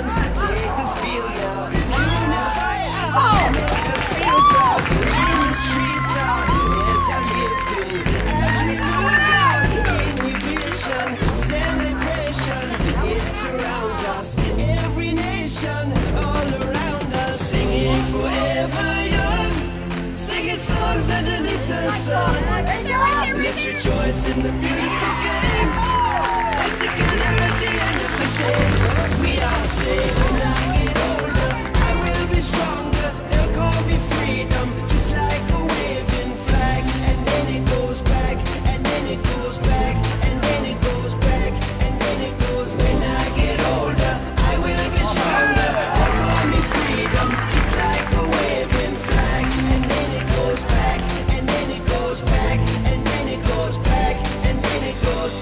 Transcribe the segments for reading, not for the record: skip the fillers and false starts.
champions take the field now. Unify us, make us feel proud. In the streets our heads are lifting as we lose our inhibition. Celebration, it surrounds us. Every nation, all around us, singing forever young, singing songs underneath the sun. Let's rejoice in the beautiful game, and together at the end of the day, we all say when I get older, I will be stronger. They'll call me freedom, just like a waving flag. And then it goes back, and then it goes back, and then it goes back, and then it goes. When I get older, I will be stronger. They'll call me freedom, just like a waving flag. And then it goes back, and then it goes back, and then it goes back, and then it goes.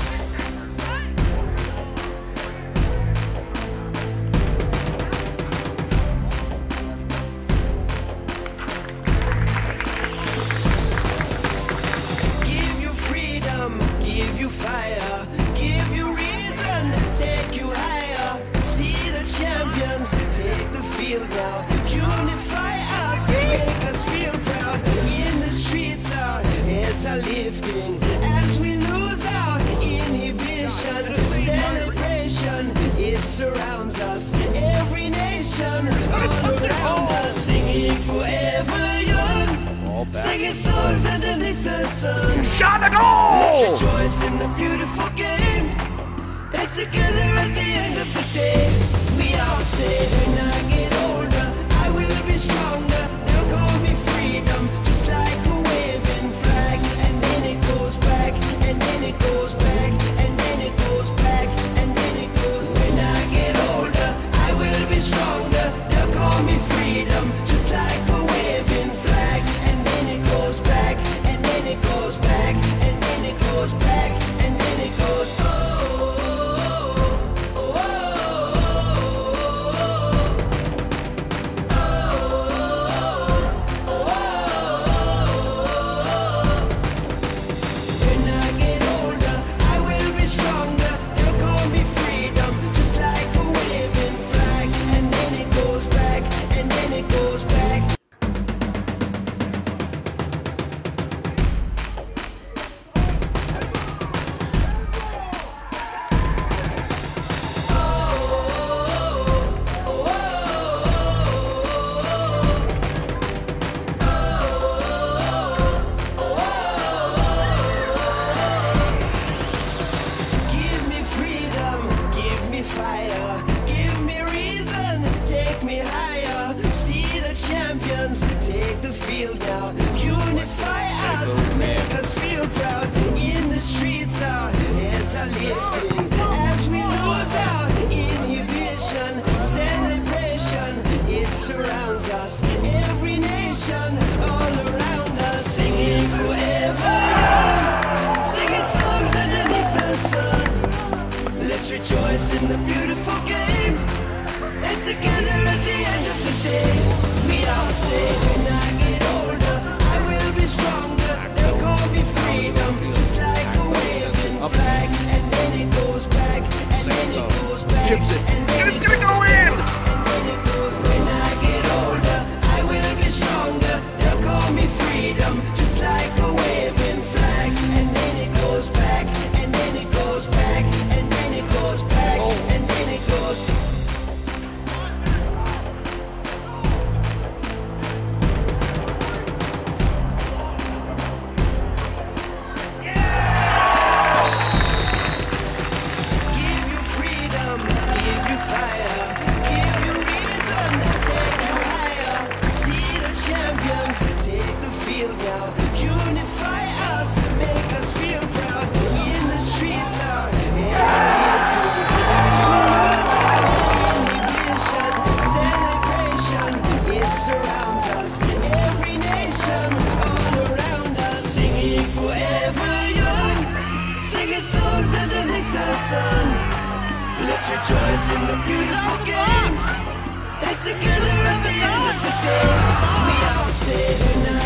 Give you freedom, give you fire, give you reason, take you higher. See the champions take the field now. Unify us, make us feel proud. In the streets our heads are lifting as we lose our inhibition. Celebration, it surrounds us. Every nation, all around us, singing forever young, singing songs underneath the sun. Shot the goal! Let's rejoice in the beautiful game, and together at the end of the day, we all say when I get older, I will be stronger. They'll call me freedom, just like a waving flag. And then it goes back, and then it goes back, and then it goes back, and then it goes. When I get older, I will be stronger. They'll call me freedom, just like a waving flag. And then it goes back, and then it goes back, and then it goes back, and then it goes. When I get older, I will be stronger. They'll call me freedom, just like a waving flag. And then it goes back, and then it goes back. Give me freedom, give me fire, give me reason, take me higher. See the champions take the field now. Unify us, make us feel proud. In the streets our heads are lifting as we lose our inhibition. Celebration, it surrounds us. Every nation, all around us, singing forever young, singing songs underneath the sun. Let's rejoice in the beautiful game, and together at the end of the day, we all say when I get older, I will be stronger. They'll call me freedom, just like a waving flag. And then it goes back, and then it goes back, Chips it. and then And it's it gonna goes go back, in! and then it goes. When I get older, I will be stronger. They'll call me freedom, just like a waving flag. And then it goes back, and then it goes back, and then it goes back, and then it goes. Give you freedom, give you fire, give you reason, take you higher. See the champions take the field now. Unify us, make us feel proud. In the streets our heads are lifting as we lose our inhibition. Celebration, it surrounds us. Every nation, all around us, singing forever young, singing songs underneath the sun. Let's rejoice in the beautiful game, and together at the end of the day, we all say when I